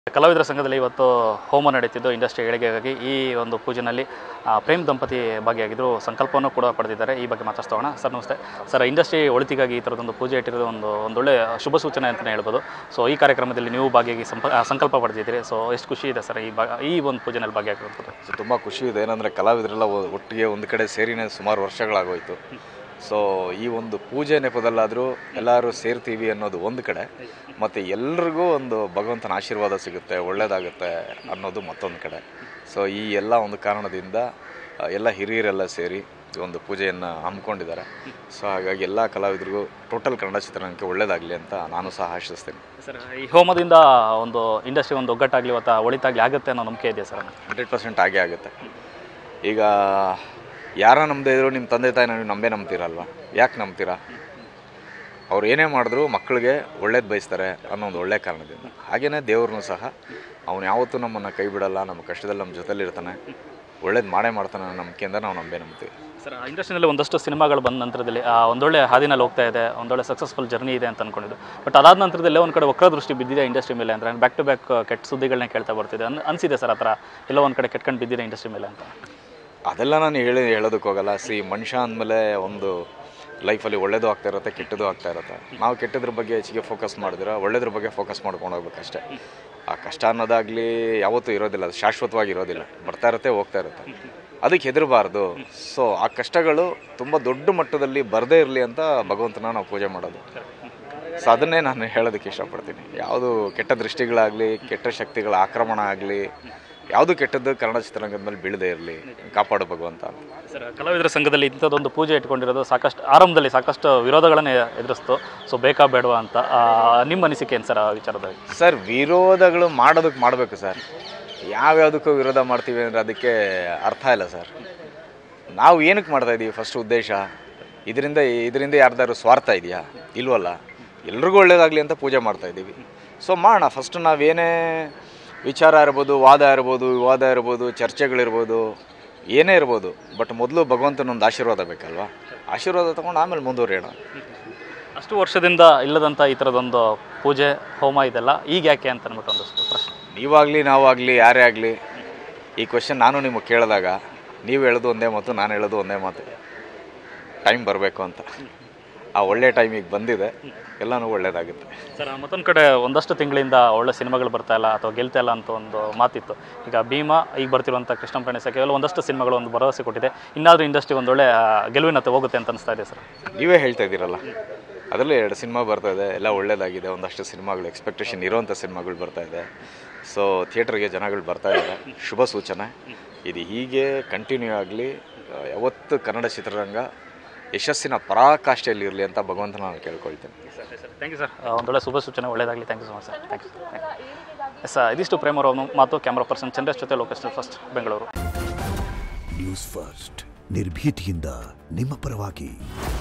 ಕಲಾವಿದರ ಸಂಘದಲ್ಲಿ ಇವತ್ತು ಹೋಮ ನಡೀತಿದ್ದು ಇಂಡಸ್ಟ್ರಿ ಏಳಿಗೆಗಾಗಿ ಈ ಒಂದು ಪೂಜೆಯಲ್ಲಿ ಪ್ರೇಮ್ ದಂಪತಿ ಭಾಗಿಯಾಗಿದ್ದರು. ಸಂಕಲ್ಪವನ್ನು ಕೂಡ ಪಡೆದಿದ್ದಾರೆ. ಈ ಬಗ್ಗೆ ಮಾತಾಡ್ತೋಣ. ಸರ್ ನಮಸ್ತೆ. ಸರ್, ಇಂಡಸ್ಟ್ರಿ ಒಳಿತಿಗಾಗಿ ಈ ಥರದೊಂದು ಪೂಜೆ ಇಟ್ಟಿರೋದು ಒಂದೊಳ್ಳೆ ಶುಭ ಸೂಚನೆ ಅಂತಲೇ ಹೇಳ್ಬೋದು. ಸೊ ಈ ಕಾರ್ಯಕ್ರಮದಲ್ಲಿ ನೀವು ಭಾಗಿಯಾಗಿ ಸಂಕಲ್ಪ ಪಡೆದಿದ್ದೀರಿ. ಸೊ ಎಷ್ಟು ಖುಷಿ ಇದೆ ಸರ್ ಈ ಒಂದು ಪೂಜೆಯಲ್ಲಿ ಭಾಗಿಯಾಗಿರೋದು? ಸೊ ತುಂಬ ಖುಷಿ ಇದೆ. ಏನಂದರೆ ಕಲಾವಿದರೆಲ್ಲ ಒಟ್ಟಿಗೆ ಒಂದು ಕಡೆ ಸೇರಿನೇ ಸುಮಾರು ವರ್ಷಗಳಾಗೋಯಿತು. ಸೊ ಈ ಒಂದು ಪೂಜೆ ನೆಪದಲ್ಲಾದರೂ ಎಲ್ಲರೂ ಸೇರ್ತೀವಿ ಅನ್ನೋದು ಒಂದು ಕಡೆ, ಮತ್ತು ಎಲ್ರಿಗೂ ಒಂದು ಭಗವಂತನ ಆಶೀರ್ವಾದ ಸಿಗುತ್ತೆ, ಒಳ್ಳೆಯದಾಗುತ್ತೆ ಅನ್ನೋದು ಮತ್ತೊಂದು ಕಡೆ. ಸೊ ಈ ಎಲ್ಲ ಒಂದು ಕಾರಣದಿಂದ ಎಲ್ಲ ಹಿರಿಯರೆಲ್ಲ ಸೇರಿ ಈ ಒಂದು ಪೂಜೆಯನ್ನು ಹಮ್ಮಿಕೊಂಡಿದ್ದಾರೆ. ಸೊ ಹಾಗಾಗಿ ಎಲ್ಲ ಕಲಾವಿದರಿಗೂ ಟೋಟಲ್ ಕನ್ನಡ ಚಿತ್ರರಂಗಕ್ಕೆ ಒಳ್ಳೆಯದಾಗಲಿ ಅಂತ ನಾನು ಸಹ ಆಶಿಸ್ತೀನಿ. ಸರ್, ಈ ಹೋಮದಿಂದ ಒಂದು ಇಂಡಸ್ಟ್ರಿ ಒಂದು ಒಗ್ಗಟ್ಟಾಗಲಿ ಅಥವಾ ಒಳಿತಾಗಲಿ ಆಗುತ್ತೆ ಅನ್ನೋ ನಂಬಿಕೆ ಇದೆಯಾ ಸರ್? 100% ಆಗೇ ಆಗುತ್ತೆ. ಈಗ ಯಾರ ನಂಬದೇ ಇದ್ರು ನಿಮ್ಮ ತಂದೆ ತಾಯಿ ನೀವು ನಂಬ್ತೀರಲ್ವ? ಯಾಕೆ ನಂಬ್ತೀರಾ? ಅವ್ರು ಏನೇ ಮಾಡಿದ್ರು ಮಕ್ಕಳಿಗೆ ಒಳ್ಳೇದು ಬಯಸ್ತಾರೆ ಅನ್ನೋ ಒಂದು ಒಳ್ಳೆ ಕಾರಣದಿಂದ. ಹಾಗೆಯೇ ದೇವ್ರನ್ನೂ ಸಹ ಅವನು ಯಾವತ್ತೂ ನಮ್ಮನ್ನು ಕೈ ಬಿಡಲ್ಲ, ನಮ್ಮ ಕಷ್ಟದಲ್ಲಿ ನಮ್ಮ ಜೊತೆಲಿರ್ತಾನೆ, ಒಳ್ಳೇದು ಮಾಡೇ ಮಾಡ್ತಾನೆ ಅನ್ನೋ ನಂಬಿಕೆಯಿಂದ ನಾವು ನಂಬ್ತೀವಿ. ಸರ್, ಇಂಡಸ್ಟ್ರಿನಲ್ಲಿ ಒಂದಷ್ಟು ಸಿನಿಮಾಗಳು ಬಂದ ನಂತರದಲ್ಲಿ ಒಂದೊಳ್ಳೆ ಹಾದಿನಲ್ಲಿ ಹೋಗ್ತಾ ಇದೆ, ಒಂದೊಳ್ಳೆ ಸಕ್ಸಸ್ಫುಲ್ ಜರ್ನಿ ಇದೆ ಅಂತ ಅಂದ್ಕೊಂಡಿದ್ದು. ಬಟ್ ಅದಾದ ನಂತರದಲ್ಲಿ ಒಂದು ಕಡೆ ವಕ್ರದೃಷ್ಟಿ ಬಿದ್ದಿದೆ ಇಂಡಸ್ಟ್ರಿ ಮೇಲೆ ಅಂದರೆ ಬ್ಯಾಕ್ ಟು ಬ್ಯಾಕ್ ಕೆಟ್ಟ ಸುದ್ದಿಗಳನ್ನ ಕೇಳ್ತಾ ಬರ್ತಿದೆ. ಅನಿಸಿದೆ ಸರ್, ಆ ಥರ ಎಲ್ಲೋ ಒಂದು ಕಡೆ ಕೆಟ್ಕೊಂಡು ಬಿದ್ದಿದೆ ಇಂಡಸ್ಟ್ರಿ ಮೇಲೆ ಅಂತ? ಅದೆಲ್ಲ ನಾನು ಹೇಳೋದಕ್ಕೆ ಹೋಗಲ್ಲ. ಮನುಷ್ಯ ಅಂದಮೇಲೆ ಒಂದು ಲೈಫಲ್ಲಿ ಒಳ್ಳೇದು ಆಗ್ತಾ ಇರುತ್ತೆ, ಕೆಟ್ಟದ್ದು ಆಗ್ತಾ ಇರುತ್ತೆ. ನಾವು ಕೆಟ್ಟದ್ರ ಬಗ್ಗೆ ಹೆಚ್ಚಿಗೆ ಫೋಕಸ್ ಮಾಡಿದ್ರೆ ಒಳ್ಳೇದ್ರ ಬಗ್ಗೆ ಫೋಕಸ್ ಮಾಡ್ಕೊಂಡು ಹೋಗ್ಬೇಕಷ್ಟೇ. ಆ ಕಷ್ಟ ಅನ್ನೋದಾಗಲಿ ಯಾವತ್ತೂ ಇರೋದಿಲ್ಲ, ಅದು ಶಾಶ್ವತವಾಗಿ ಇರೋದಿಲ್ಲ, ಬರ್ತಾ ಇರುತ್ತೆ ಹೋಗ್ತಾ ಇರುತ್ತೆ. ಅದಕ್ಕೆ ಹೆದರಬಾರ್ದು. ಸೊ ಆ ಕಷ್ಟಗಳು ತುಂಬ ದೊಡ್ಡ ಮಟ್ಟದಲ್ಲಿ ಬರದೇ ಇರಲಿ ಅಂತ ಭಗವಂತನ ನಾವು ಪೂಜೆ ಮಾಡೋದು. ಸೊ ಅದನ್ನೇ ನಾನು ಹೇಳೋದಕ್ಕೆ ಇಷ್ಟಪಡ್ತೀನಿ. ಯಾವುದು ಕೆಟ್ಟ ದೃಷ್ಟಿಗಳಾಗಲಿ, ಕೆಟ್ಟ ಶಕ್ತಿಗಳ ಆಕ್ರಮಣ ಆಗಲಿ, ಯಾವುದು ಕೆಟ್ಟದ್ದು ಕನ್ನಡ ಚಿತ್ರರಂಗದ ಮೇಲೆ ಬೀಳದೇ ಇರಲಿ, ಕಾಪಾಡು ಭಗವಂತ. ಸರ್, ಕಲಾವಿದರ ಸಂಘದಲ್ಲಿ ಇಂಥದ್ದೊಂದು ಪೂಜೆ ಇಟ್ಕೊಂಡಿರೋದು ಆರಂಭದಲ್ಲಿ ಸಾಕಷ್ಟು ವಿರೋಧಗಳನ್ನೇ ಎದುರಿಸ್ತು. ಸೊ ಬೇಕಾ ಬೇಡವಾ ಅಂತ ನಿಮ್ಮ ಅನಿಸಿಕೆ ಏನು ಸರ್ ಆ ವಿಚಾರದಲ್ಲಿ? ಸರ್, ವಿರೋಧಗಳು ಮಾಡೋದಕ್ಕೆ ಮಾಡಬೇಕು ಸರ್. ಯಾವ್ಯಾವುದಕ್ಕೂ ವಿರೋಧ ಮಾಡ್ತೀವಿ ಅಂದರೆ ಅದಕ್ಕೆ ಅರ್ಥ ಇಲ್ಲ ಸರ್. ನಾವು ಏನಕ್ಕೆ ಮಾಡ್ತಾಯಿದ್ದೀವಿ? ಫಸ್ಟ್ ಉದ್ದೇಶ ಇದರಿಂದ ಯಾರ್ದಾದ್ರು ಸ್ವಾರ್ಥ ಇದೆಯಾ? ಇಲ್ವಲ್ಲ. ಎಲ್ರಿಗೂ ಒಳ್ಳೇದಾಗಲಿ ಅಂತ ಪೂಜೆ ಮಾಡ್ತಾಯಿದ್ದೀವಿ. ಸೊ ಮಾಡೋಣ. ಫಸ್ಟ್ ನಾವೇನೇ ವಿಚಾರ ಇರ್ಬೋದು, ವಾದ ಇರ್ಬೋದು, ವಿವಾದ ಇರ್ಬೋದು, ಚರ್ಚೆಗಳಿರ್ಬೋದು, ಏನೇ ಇರ್ಬೋದು, ಬಟ್ ಮೊದಲು ಭಗವಂತನೊಂದು ಆಶೀರ್ವಾದ ಬೇಕಲ್ವಾ? ಆಶೀರ್ವಾದ ತೊಗೊಂಡು ಆಮೇಲೆ ಮುಂದುವರಿಯೋಣ. ಅಷ್ಟು ವರ್ಷದಿಂದ ಇಲ್ಲದಂಥ ಈ ಥರದೊಂದು ಪೂಜೆ ಹೋಮ ಇದೆಲ್ಲ ಈಗ ಯಾಕೆ ಅಂತ ಅಂದ್ಬಿಟ್ಟು ಒಂದಷ್ಟು ಪ್ರಶ್ನೆ. ನೀವಾಗಲಿ ನಾವಾಗಲಿ ಯಾರೇ ಆಗಲಿ ಈ ಕ್ವೆಶ್ಚನ್ ನಾನು ನಿಮಗೆ ಕೇಳಿದಾಗ ನೀವು ಹೇಳೋದು ಒಂದೇ ಮಾತು, ನಾನು ಹೇಳೋದು ಒಂದೇ ಮಾತು, ಟೈಮ್ ಬರಬೇಕು ಅಂತ. ಆ ಒಳ್ಳೆ ಟೈಮಿಗೆ ಬಂದಿದೆ, ಎಲ್ಲನೂ ಒಳ್ಳೇದಾಗುತ್ತೆ. ಸರ್, ಮತ್ತೊಂದು ಕಡೆ ಒಂದಷ್ಟು ತಿಂಗಳಿಂದ ಒಳ್ಳೆ ಸಿನಿಮಾಗಳು ಬರ್ತಾ ಇಲ್ಲ ಅಥವಾ ಗೆಲ್ತಾ ಇಲ್ಲ ಅಂತ ಒಂದು ಮಾತಿತ್ತು. ಈಗ ಭೀಮಾ, ಈಗ ಬರ್ತಿರುವಂಥ ಕೃಷ್ಣ ಪ್ರಣೇಶ ಕೇವಲ ಒಂದಷ್ಟು ಸಿನಿಮಾಗಳು ಒಂದು ಭರವಸೆ ಕೊಟ್ಟಿದೆ. ಇನ್ನಾದರೂ ಇಂಡಸ್ಟ್ರಿ ಒಂದೊಳ್ಳೆ ಗೆಲುವಿನತ್ತೆ ಹೋಗುತ್ತೆ ಅಂತ ಅನಿಸ್ತಾ ಇದೆ ಸರ್. ನೀವೇ ಹೇಳ್ತಾ ಇದ್ದೀರಲ್ಲ, ಅದರಲ್ಲೇ 2 ಸಿನಿಮಾ ಬರ್ತಾ ಇದೆ, ಎಲ್ಲ ಒಳ್ಳೇದಾಗಿದೆ. ಒಂದಷ್ಟು ಸಿನಿಮಾಗಳು ಎಕ್ಸ್ಪೆಕ್ಟೇಷನ್ ಇರೋವಂಥ ಸಿನಿಮಾಗಳು ಬರ್ತಾ ಇದೆ. ಸೊ ಥಿಯೇಟ್ರಿಗೆ ಜನಗಳು ಬರ್ತಾ ಇದ್ದಾರೆ, ಶುಭ ಸೂಚನೆ. ಇದು ಹೀಗೆ ಕಂಟಿನ್ಯೂ ಆಗಲಿ. ಯಾವತ್ತು ಕನ್ನಡ ಚಿತ್ರರಂಗ ಯಶಸ್ಸಿನ ಪರಾಕಾಷ್ಠೆಯಲ್ಲಿ ಇರಲಿ ಅಂತ ಭಗವಂತನ ನಾನು ಕೇಳ್ಕೊಳ್ತೇನೆ. Thank you sir. ಒಂದೊಳ್ಳೆ ಶುಭ ಸೂಚನೆ, ಒಳ್ಳೆಯದಾಗಲಿ. Thank you so much sir. Thank you sir. ಇದಿಷ್ಟು ಪ್ರೇಮ್ ಅವರ ಮಾತು. ಕ್ಯಾಮ್ರಾ ಪರ್ಸನ್ ಚಂದ್ರೇಶ್ ಜೊತೆ Lokesh first, Bengaluru. News first, ನಿರ್ಭೀತಿಯಿಂದ ನಿಮ್ಮ ಪರವಾಗಿ.